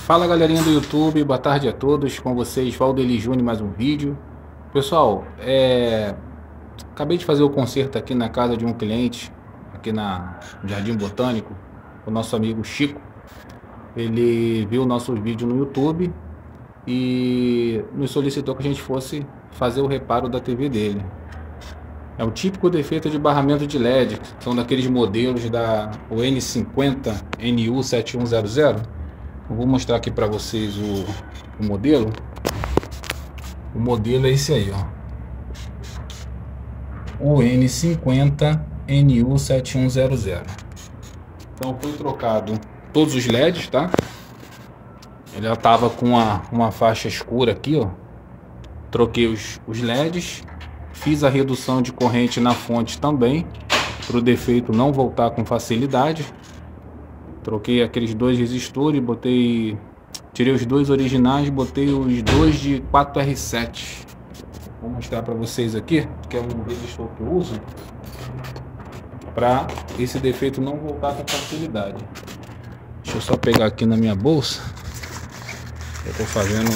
Fala galerinha do YouTube, boa tarde a todos, com vocês Valdeli Júnior, mais um vídeo. Pessoal, acabei de fazer o conserto aqui na casa de um cliente, aqui no Jardim Botânico, o nosso amigo Chico. Ele viu o nosso vídeo no YouTube e nos solicitou que a gente fosse fazer o reparo da TV dele. É o típico defeito de barramento de LED, são daqueles modelos da N50 NU7100. Eu vou mostrar aqui para vocês o modelo. O modelo é esse aí, ó. O N50 NU7100. Então foi trocado todos os LEDs, tá? Ele já tava com uma faixa escura aqui, ó. Troquei os LEDs. Fiz a redução de corrente na fonte também, para o defeito não voltar com facilidade. Troquei aqueles dois resistores, tirei os dois originais, botei os dois de 4R7. Vou mostrar para vocês aqui, que é um resistor que eu uso para esse defeito não voltar com facilidade. Deixa eu só pegar aqui na minha bolsa. Eu tô fazendo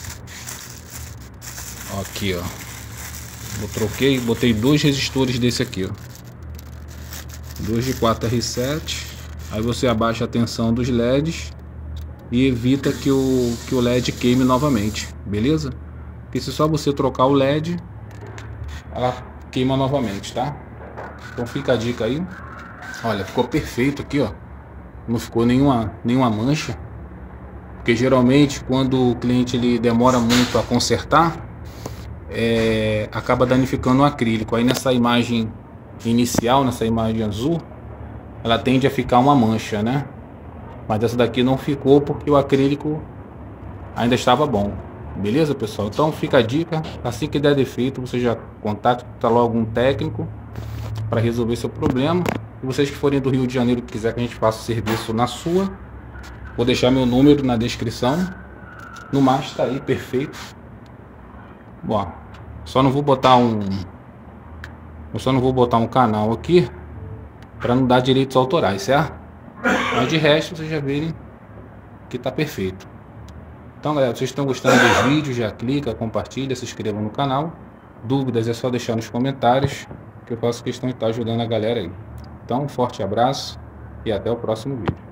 aqui, ó. Eu troquei, botei dois resistores desse aqui, ó. Dois de 4R7. Aí você abaixa a tensão dos LEDs e evita que o LED queime novamente, beleza? Porque se só você trocar o LED, ela queima novamente, tá? Então fica a dica aí. Olha, ficou perfeito aqui, ó. Não ficou nenhuma mancha. Porque geralmente quando o cliente ele demora muito a consertar, acaba danificando o acrílico. Aí nessa imagem inicial, nessa imagem azul, ela tende a ficar uma mancha, né? Mas essa daqui não ficou porque o acrílico ainda estava bom. Beleza, pessoal? Então fica a dica, assim que der defeito, você já contacta logo um técnico para resolver seu problema. E vocês que forem do Rio de Janeiro, que quiser que a gente faça o serviço na sua, vou deixar meu número na descrição. No mais tá aí, perfeito. Bom, só não vou botar um canal aqui para não dar direitos autorais, certo? Mas de resto vocês já verem que tá perfeito. Então galera, vocês estão gostando dos vídeos, já clica, compartilha, se inscreva no canal. Dúvidas é só deixar nos comentários, que eu faço questão de estar ajudando a galera aí. Então um forte abraço e até o próximo vídeo.